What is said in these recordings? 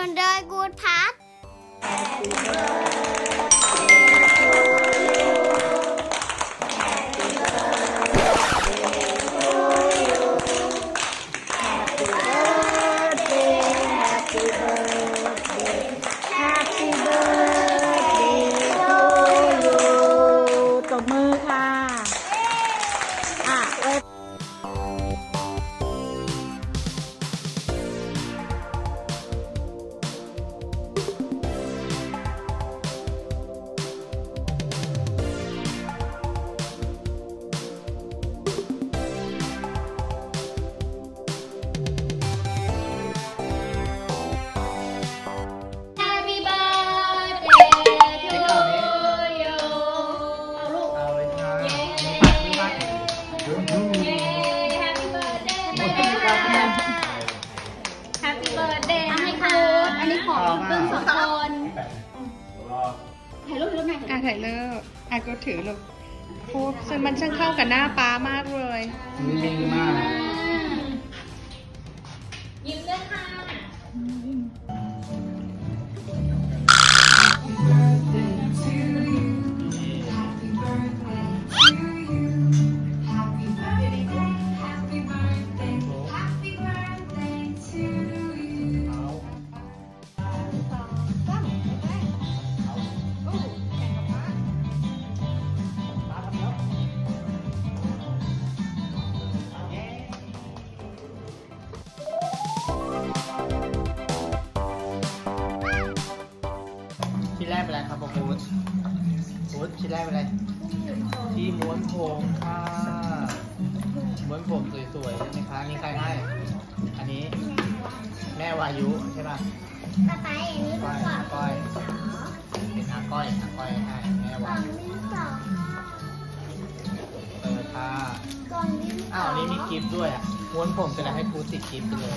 นุนโดยกู๊ดพัทตบมือค่ะอันนี้ของเพิ่ง2 คนถ่ายรูปหน่อยถ่ายรูปก็ถือลูกโอ้ซึ่งมันช่างเข้ากับหน้าป้ามากเลยนิ่งมากยิ้มด้วยค่ะชิ้นแรกเป็นอะไรครับบูธชิ้นแรกเป็นอะไรที่ม้วนผมค่ะม้วนผมสวยๆใช่ไหมคะนี่ใครให้อันนี้แม่วายุใช่ป่ะต่อไปอันนี้ก็ก้อยเป็นอาก้อยให้แม่วายุค่ะอ้าวนี่มีกิฟต์ด้วยอ่ะม้วนผมจะได้ให้ครูติดกิฟต์ไปเลย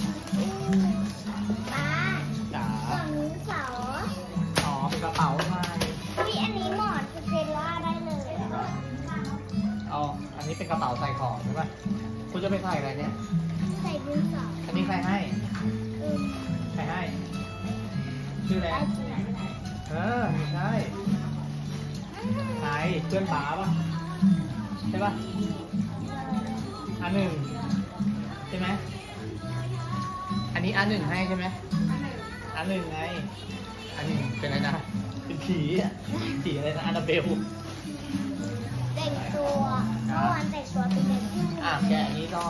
ป้าจ๋ากล่องดินสออ๋อเป็นกระเป๋าไม้อันนี้หมอนสเตลล่าได้เลยเอาอันนี้เป็นกระเป๋าใส่ของใช่ป่ะคุณจะไปใส่อะไรเนี่ยใส่ดินสออันนี้ใครให้ใครให้ชื่ออะไรไม่ใช่ใครเพื่อนป๋าป่ะใช่ป่ะอันหนึ่งใช่ไหมอันนี้อันหนึ่งให้ใช่ไหมอันหนึ่งไงอันหนึ่งเป็นอะไรนะเป็นผีอะไรนะอันนาเบลแต่งตัวเมื่อวานแต่งตัวเป็นเด็กแกะอันนี้ก็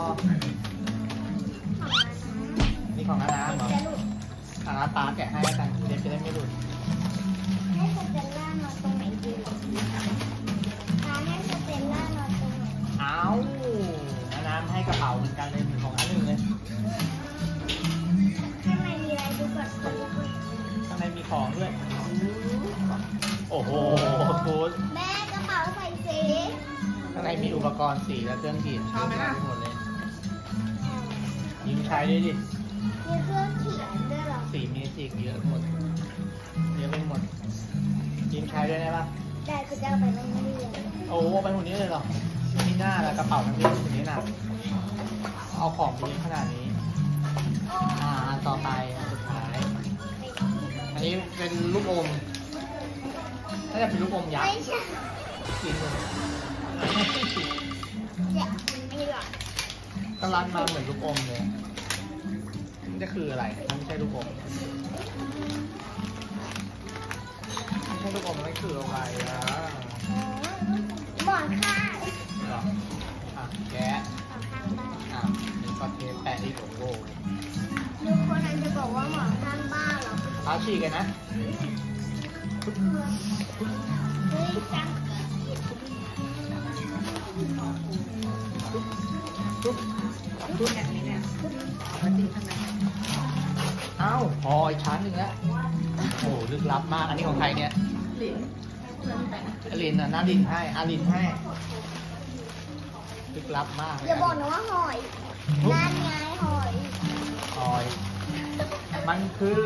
นี่ของน้าเหรอน้าป้าแกะให้กันเด็กจะได้ไม่หลุดให้สเตลล่านอนตรงไหนดีให้สเตลล่านอนตรงไหนน้ำให้กระเป๋าเหมือนกันเลยของอันหนึ่งเลยข้างในมีอะไรดูก่อนข้างในมีของด้วยโอ้โหฟูดแม่กระเป๋าใส่สีข้างในมีอุปกรณ์สีและเครื่องขีดเยอะแยะหมดเลยยิ้มใช้ด้วยดิมีเครื่องเขียนด้วยหรอสีเมจิกเยอะหมดเยอะไปหมดยิ้มใช้ด้วยได้ปะได้จะเอาไปโรงเรียนโอ้ไปหมดนี้เลยเหรอนี่หน้าแล้วกระเป๋าทั้งที่คนนี้หนักเอาของไปเยอะขนาดนี้ต่อไปสุดท้ายอันนี้เป็นลูกอมน่าจะเป็นลูกอมยักษ์กินเลยก็รัดมาเหมือนลูกอมเลยมันจะคืออะไรมันไม่ใช่ลูกอมไม่ใช่ลูกอมไม่คืออะไรหมอนข้างหรอแกะมีคอนเทนต์แปะที่โลโก้ทุกคนอาจจะบอกว่าหมอนข้างบ้านหรอเอาฉีกกันนะพออีกชั้นหนึ่งแล้วโอ้ลึกลับมากอันนี้ของใครเนี่ยลินน่ะน้าลินให้ลินให้ลึกลับมากอย่าบอกนะว่าหอยนั่นไงหอยมันคือ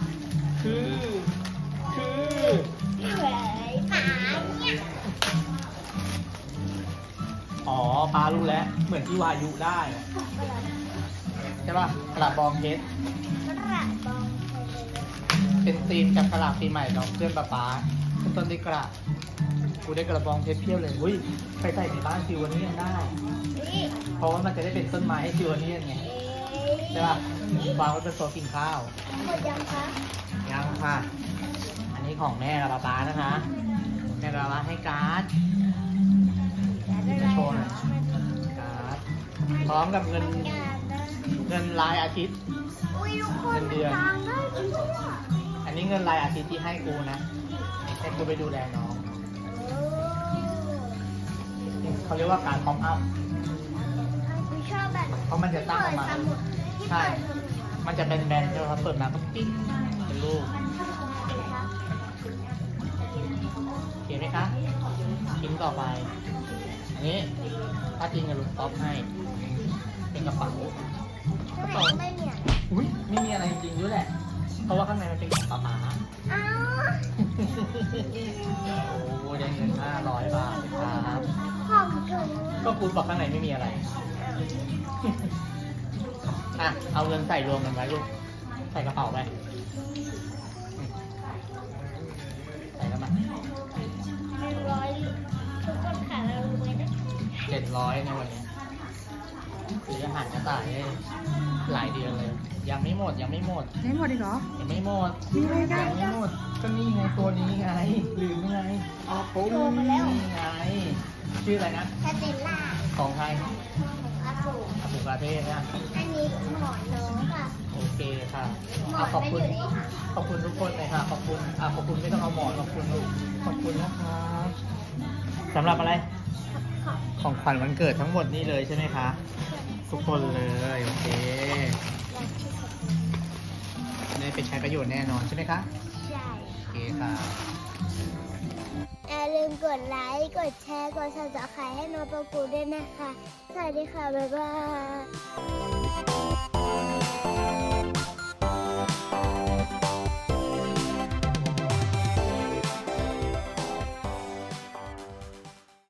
อ๋อปลารู้แล้วเหมือนที่วายุได้ใช่ป่ะกระบองเพชรเป็นธีมจับฉลากปีใหม่เนาะเพื่อนป๊าขึ้นต้นด้วยกระกูได้กระบองเพชรเพียบเลยอุ้ยใส่ในบ้านจิววันนี้ยังได้นี่เพราะว่ามันจะได้เป็นต้นไม้ให้จิววันนี้ไงใช่ป่ะวางไว้เป็นโซนกินข้าวหมดยังคะยังค่ะ อันนี้ของแม่กับป๊านะคะแม่กับป๊าให้การ์ดจะโชว์หน่อยการ์ดพร้อมกับเงินรายอาทิตย์อุ้ยทุกคนเงินเดือนทางได้จริงด้วยอันนี้เงินรายอาทิตย์ที่ให้กูนะให้กูไปดูแลน้องเขาเรียกว่าการพร้อมอัพกูชอบแบบเพราะมันจะตั้งออกมาที่เปิดสมุดที่ใช่เปิดสมุดมันจะเป็นแบนใช่ไหมครับเปิดมาก็ปิ๊งเป็นรูปโอเคไหมคะชิ้นต่อไป อันนี้ป้าจริงกับลุงป๊อปให้ เป็นกระเป๋าข้างในก็ไม่มีอ่ะอุ้ยไม่มีอะไรจริงๆด้วยแหละ เพราะว่าข้างในมันเป็นของป๊าอ้าวโอ้ได้เงิน500 บาทครับของถึงก็คุณบอกข้างในไม่มีอะไร อ่ะ เอาเงินใส่รวมกันไว้ลูก ใส่กระเป๋าไปใส่แล้วมา 100ทุกคนค่ะเรารวยนะ 700ในวันนี้ซื้ออาหารกระต่ายได้หลายเดือนเลย ยังไม่หมด ยังไม่หมดไม่หมดอีกเหรอยังไม่หมดมีอะไรกันยังไม่หมด ก็นี่ไงตัวนี้ไง ลืมไงอ๋อปุ๊บนี่ไง ชื่ออะไรนะสเตลล่าของใครของอากูอาบุกาเทศนะอันนี้หมอนน้องค่ะโอเคค่ะหมออ่ะนขอบไม่คุอณยู่ในถังขอบคุณทุกคนเลยค่ะ ขอบคุณขอบคุณไม่ต้องเอาหมอนขอบคุณลูกขอบคุณนะครับสำหรับอะไร ของขวัญวันเกิดทั้งหมดนี่เลยใช่ไหมคะ ทุกคนเลย โอเคได้ไปใช้ประโยชน์แน่นอนใช่ไหมคะใช่โอเคค่ะอย่าลืมกดไลค์ กดแชร์ กด subscribe ให้น้องปะกูด้วยนะคะ สวัสดีค่ะ บ๊ายบาย